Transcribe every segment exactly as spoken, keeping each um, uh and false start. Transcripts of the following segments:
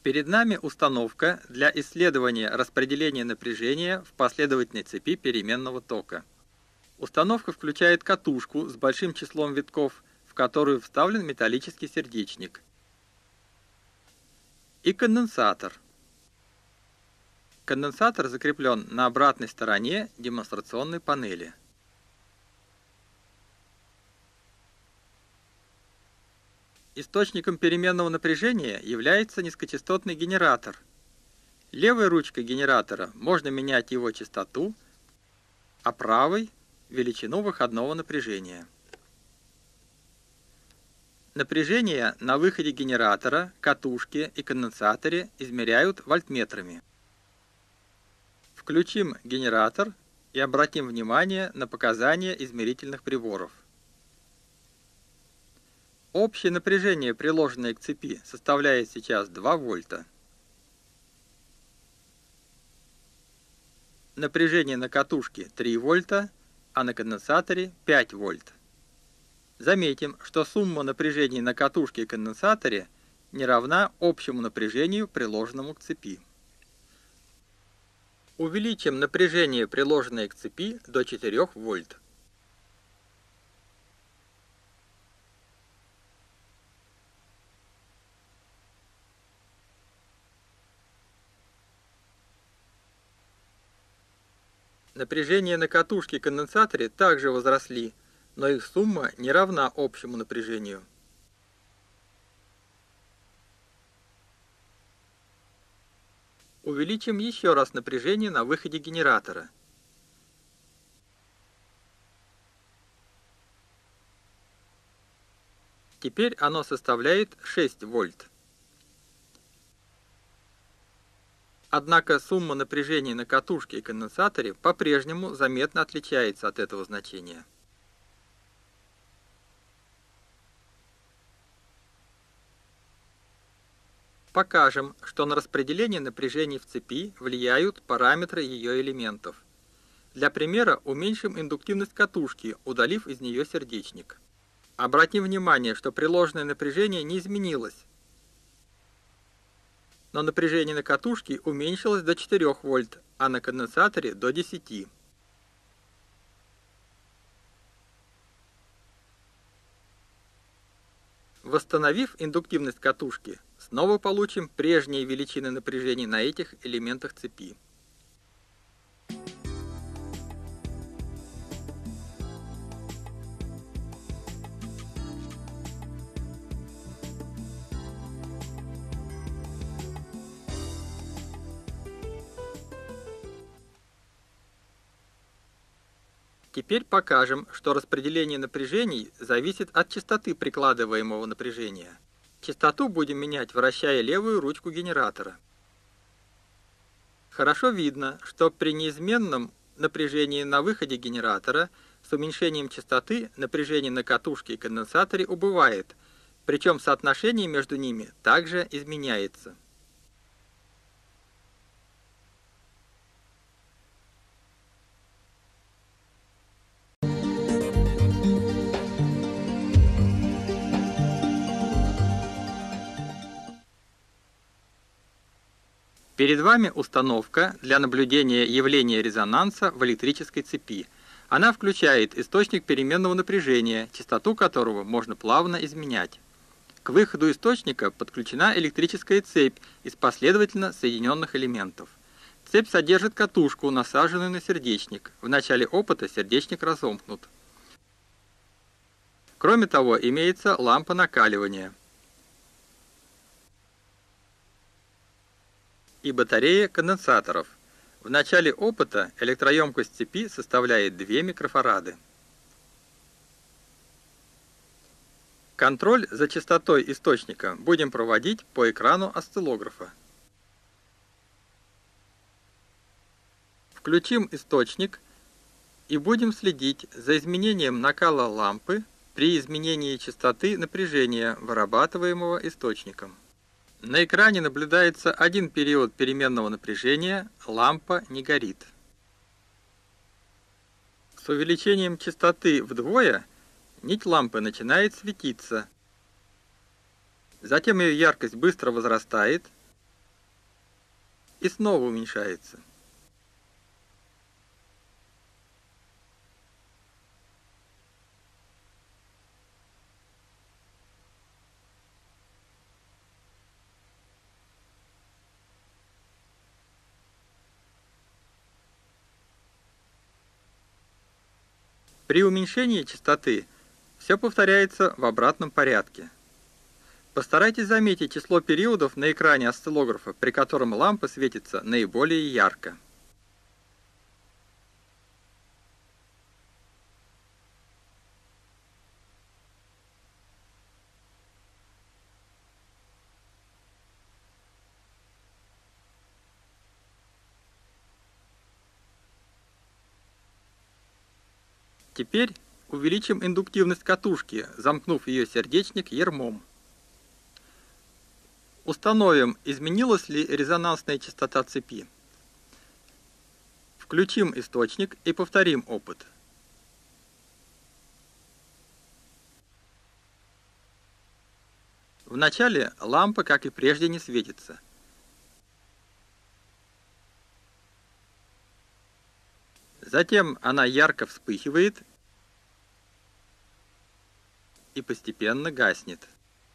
Перед нами установка для исследования распределения напряжения в последовательной цепи переменного тока. Установка включает катушку с большим числом витков, в которую вставлен металлический сердечник, и конденсатор. Конденсатор закреплен на обратной стороне демонстрационной панели. Источником переменного напряжения является низкочастотный генератор. Левой ручкой генератора можно менять его частоту, а правой – величину выходного напряжения. Напряжение на выходе генератора, катушке и конденсаторе измеряют вольтметрами. Включим генератор и обратим внимание на показания измерительных приборов. Общее напряжение, приложенное к цепи, составляет сейчас два вольта. Напряжение на катушке три вольта, а на конденсаторе пять вольт. Заметим, что сумма напряжений на катушке и конденсаторе не равна общему напряжению, приложенному к цепи. Увеличим напряжение, приложенное к цепи, до четырёх вольт. Напряжения на катушке и конденсаторе также возросли, но их сумма не равна общему напряжению. Увеличим еще раз напряжение на выходе генератора. Теперь оно составляет шесть вольт. Однако сумма напряжений на катушке и конденсаторе по-прежнему заметно отличается от этого значения. Покажем, что на распределение напряжений в цепи влияют параметры ее элементов. Для примера уменьшим индуктивность катушки, удалив из нее сердечник. Обратим внимание, что приложенное напряжение не изменилось, но напряжение на катушке уменьшилось до четырёх вольт, а на конденсаторе до десяти. Восстановив индуктивность катушки, снова получим прежние величины напряжений на этих элементах цепи. Теперь покажем, что распределение напряжений зависит от частоты прикладываемого напряжения. Частоту будем менять, вращая левую ручку генератора. Хорошо видно, что при неизменном напряжении на выходе генератора с уменьшением частоты напряжение на катушке и конденсаторе убывает, причем соотношение между ними также изменяется. Перед вами установка для наблюдения явления резонанса в электрической цепи. Она включает источник переменного напряжения, частоту которого можно плавно изменять. К выходу источника подключена электрическая цепь из последовательно соединенных элементов. Цепь содержит катушку, насаженную на сердечник. В начале опыта сердечник разомкнут. Кроме того, имеется лампа накаливания и батарея конденсаторов. В начале опыта электроемкость цепи составляет две микрофарады. Контроль за частотой источника будем проводить по экрану осциллографа. Включим источник и будем следить за изменением накала лампы при изменении частоты напряжения, вырабатываемого источником. На экране наблюдается один период переменного напряжения, лампа не горит. С увеличением частоты вдвое нить лампы начинает светиться. Затем ее яркость быстро возрастает, и снова уменьшается. При уменьшении частоты все повторяется в обратном порядке. Постарайтесь заметить число периодов на экране осциллографа, при котором лампа светится наиболее ярко. Теперь увеличим индуктивность катушки, замкнув ее сердечник ярмом. Установим, изменилась ли резонансная частота цепи. Включим источник и повторим опыт. Вначале лампа, как и прежде, не светится. Затем она ярко вспыхивает и постепенно гаснет.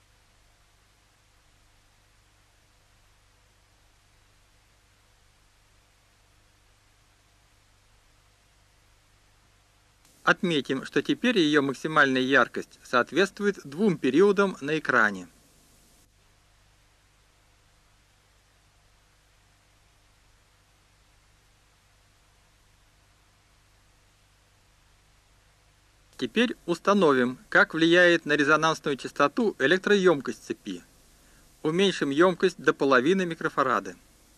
Отметим, что теперь ее максимальная яркость соответствует двум периодам на экране. Теперь установим, как влияет на резонансную частоту электроемкость цепи. Уменьшим емкость до половины микрофарада.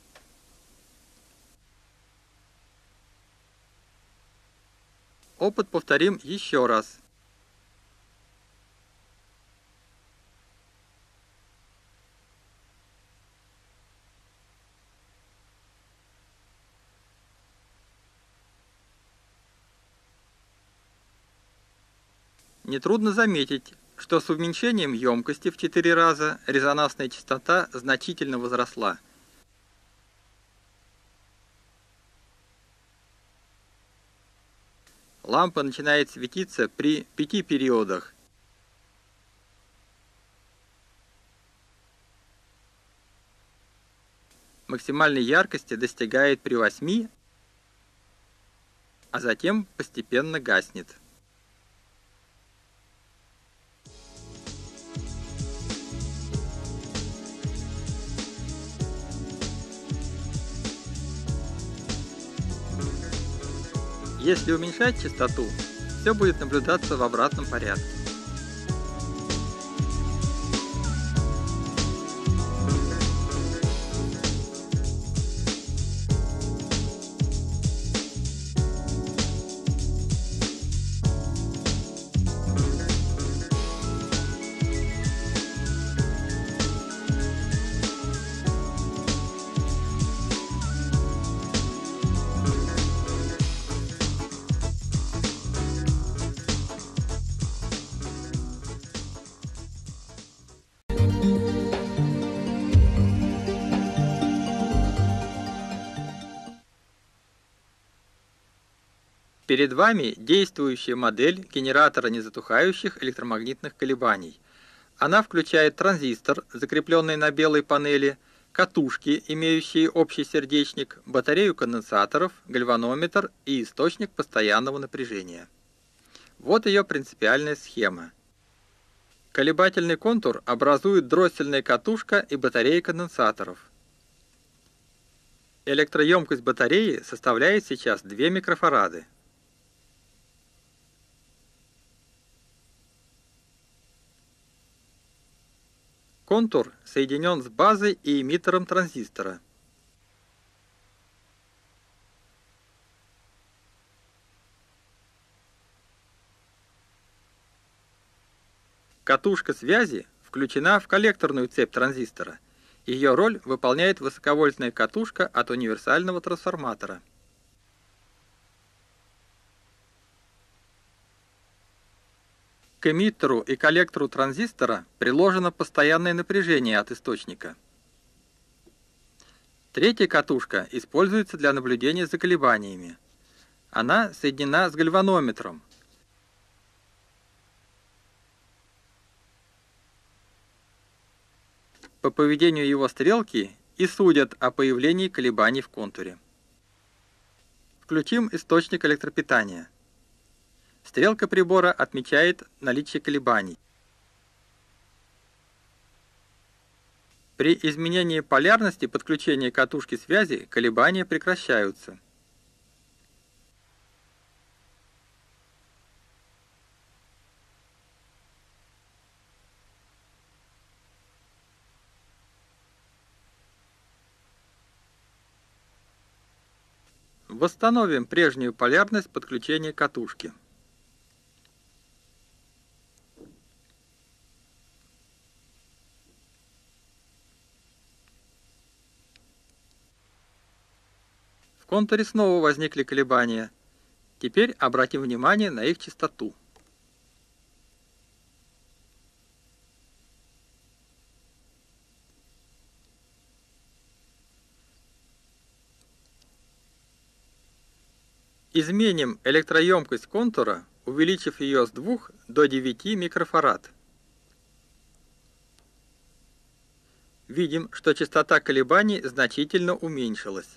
Опыт повторим еще раз. Нетрудно заметить, что с уменьшением емкости в четыре раза резонансная частота значительно возросла. Лампа начинает светиться при пяти периодах. Максимальной яркости достигает при восьми, а затем постепенно гаснет. Если уменьшать частоту, все будет наблюдаться в обратном порядке. Перед вами действующая модель генератора незатухающих электромагнитных колебаний. Она включает транзистор, закрепленный на белой панели, катушки, имеющие общий сердечник, батарею конденсаторов, гальванометр и источник постоянного напряжения. Вот ее принципиальная схема. Колебательный контур образует дроссельная катушка и батарея конденсаторов. Электроемкость батареи составляет сейчас два микрофарады. Контур соединен с базой и эмиттером транзистора. Катушка связи включена в коллекторную цепь транзистора. Ее роль выполняет высоковольтная катушка от универсального трансформатора. К эмиттеру и коллектору транзистора приложено постоянное напряжение от источника. Третья катушка используется для наблюдения за колебаниями. Она соединена с гальванометром. По поведению его стрелки и судят о появлении колебаний в контуре. Включим источник электропитания. Стрелка прибора отмечает наличие колебаний. При изменении полярности подключения катушки связи колебания прекращаются. Восстановим прежнюю полярность подключения катушки. В контуре снова возникли колебания. Теперь обратим внимание на их частоту. Изменим электроемкость контура, увеличив ее с двух до девяти микрофарад. Видим, что частота колебаний значительно уменьшилась.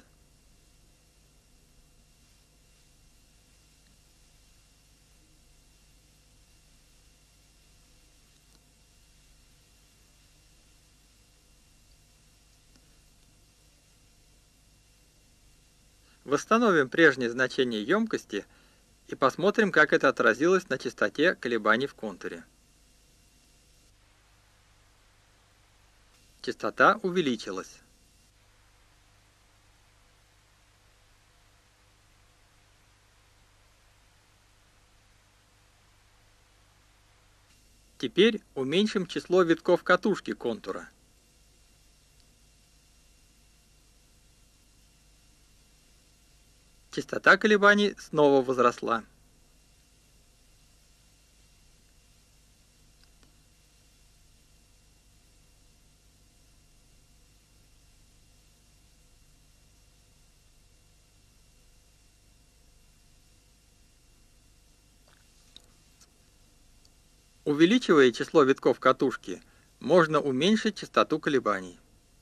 Восстановим прежнее значение емкости и посмотрим, как это отразилось на частоте колебаний в контуре. Частота увеличилась. Теперь уменьшим число витков катушки контура. Частота колебаний снова возросла. Увеличивая число витков катушки, можно уменьшить частоту колебаний.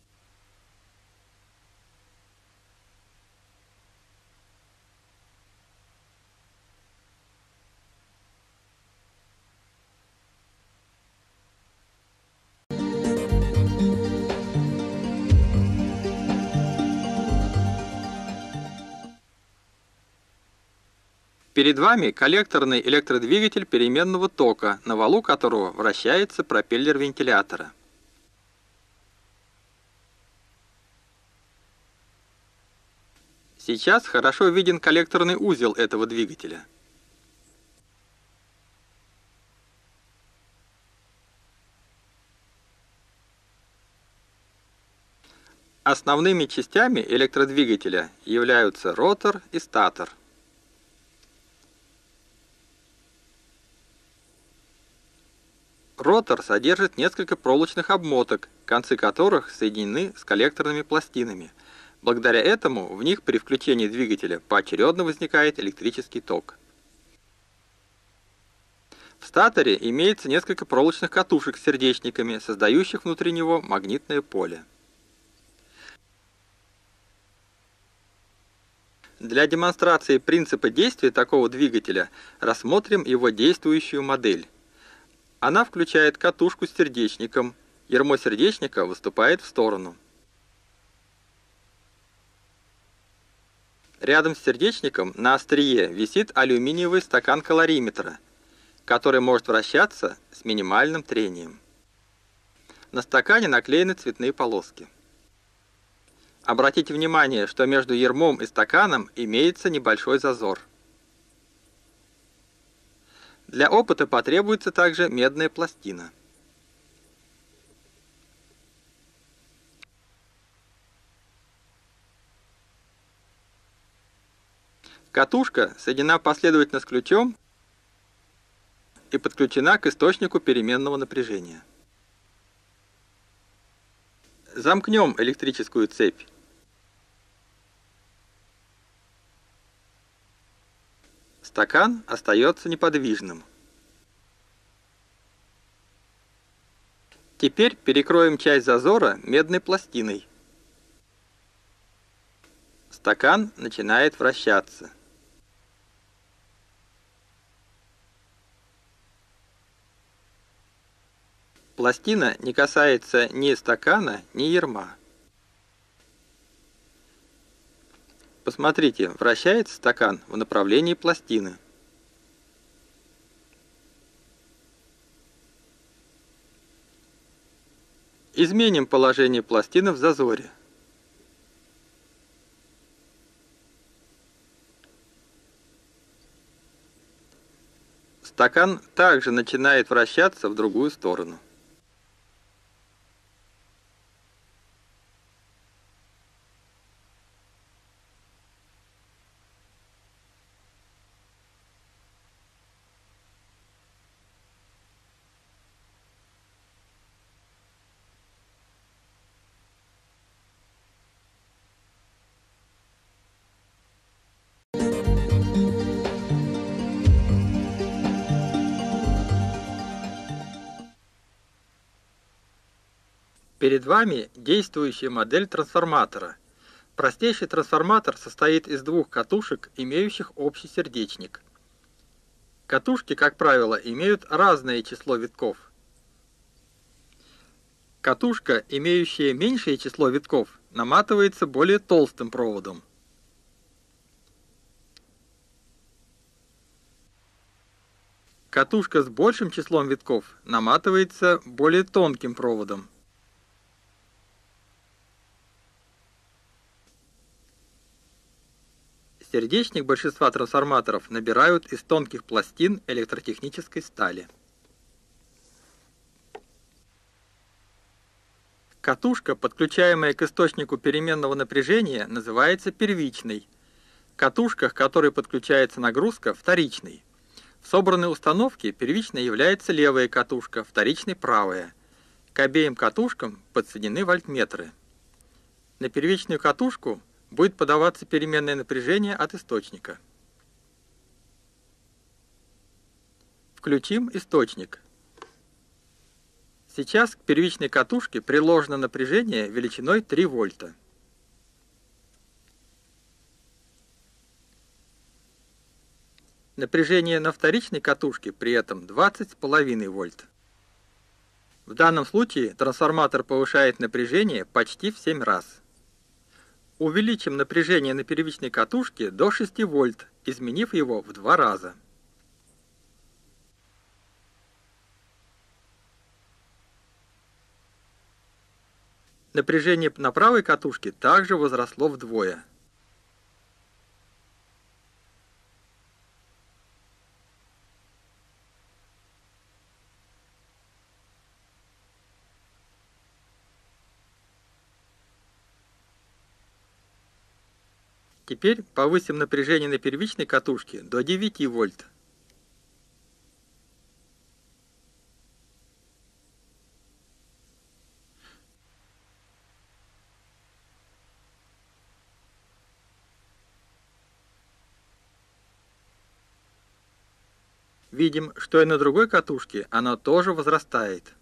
Перед вами коллекторный электродвигатель переменного тока, на валу которого вращается пропеллер вентилятора. Сейчас хорошо виден коллекторный узел этого двигателя. Основными частями электродвигателя являются ротор и статор. Ротор содержит несколько проволочных обмоток, концы которых соединены с коллекторными пластинами. Благодаря этому в них при включении двигателя поочередно возникает электрический ток. В статоре имеется несколько проволочных катушек с сердечниками, создающих внутри него магнитное поле. Для демонстрации принципа действия такого двигателя рассмотрим его действующую модель. Она включает катушку с сердечником, ярмо сердечника выступает в сторону. Рядом с сердечником на острие висит алюминиевый стакан калориметра, который может вращаться с минимальным трением. На стакане наклеены цветные полоски. Обратите внимание, что между ярмом и стаканом имеется небольшой зазор. Для опыта потребуется также медная пластина. Катушка соединена последовательно с ключом и подключена к источнику переменного напряжения. Замкнем электрическую цепь. Стакан остается неподвижным. Теперь перекроем часть зазора медной пластиной. Стакан начинает вращаться. Пластина не касается ни стакана, ни ярма. Посмотрите, вращается стакан в направлении пластины. Изменим положение пластины в зазоре. Стакан также начинает вращаться в другую сторону. Перед вами действующая модель трансформатора. Простейший трансформатор состоит из двух катушек, имеющих общий сердечник. Катушки, как правило, имеют разное число витков. Катушка, имеющая меньшее число витков, наматывается более толстым проводом. Катушка с большим числом витков наматывается более тонким проводом. Сердечник большинства трансформаторов набирают из тонких пластин электротехнической стали. Катушка, подключаемая к источнику переменного напряжения, называется первичной. Катушка, к которой подключается нагрузка, вторичной. В собранной установке первичной является левая катушка, вторичной правая. К обеим катушкам подсоединены вольтметры. На первичную катушку будет подаваться переменное напряжение от источника. Включим источник. Сейчас к первичной катушке приложено напряжение величиной три вольта. Напряжение на вторичной катушке при этом двадцать с половиной вольт. В данном случае трансформатор повышает напряжение почти в семь раз. Увеличим напряжение на первичной катушке до шести вольт, изменив его в два раза. Напряжение на правой катушке также возросло вдвое. Теперь повысим напряжение на первичной катушке до девяти вольт. Видим, что и на другой катушке оно тоже возрастает.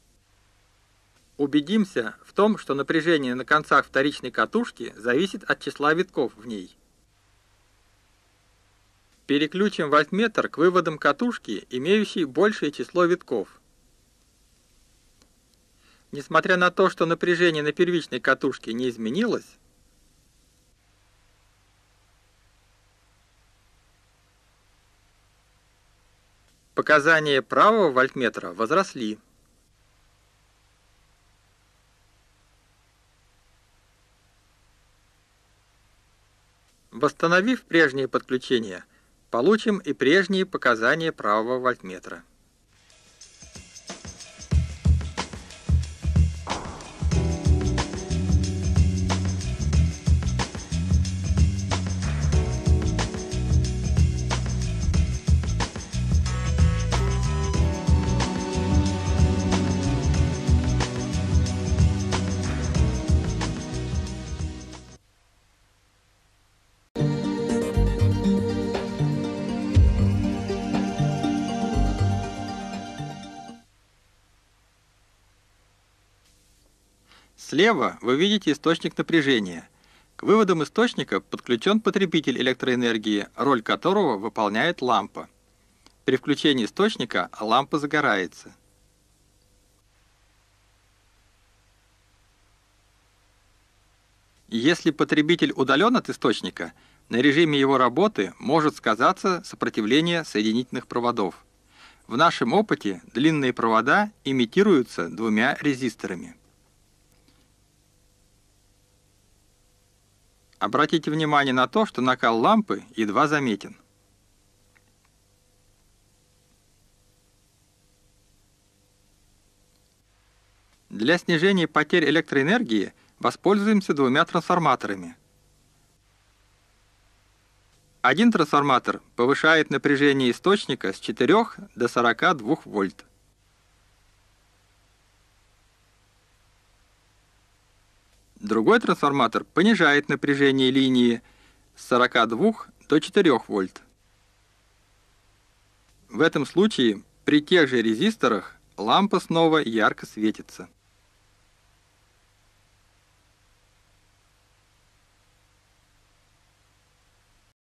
Убедимся в том, что напряжение на концах вторичной катушки зависит от числа витков в ней. Переключим вольтметр к выводам катушки, имеющей большее число витков. Несмотря на то, что напряжение на первичной катушке не изменилось, показания правого вольтметра возросли. Восстановив прежнее подключение, получим и прежние показания правого вольтметра. Слева вы видите источник напряжения. К выводам источника подключен потребитель электроэнергии, роль которого выполняет лампа. При включении источника лампа загорается. Если потребитель удален от источника, на режиме его работы может сказаться сопротивление соединительных проводов. В нашем опыте длинные провода имитируются двумя резисторами. Обратите внимание на то, что накал лампы едва заметен. Для снижения потерь электроэнергии воспользуемся двумя трансформаторами. Один трансформатор повышает напряжение источника с четырёх до сорока двух вольт. Другой трансформатор понижает напряжение линии с сорока двух до четырёх вольт. В этом случае при тех же резисторах лампа снова ярко светится.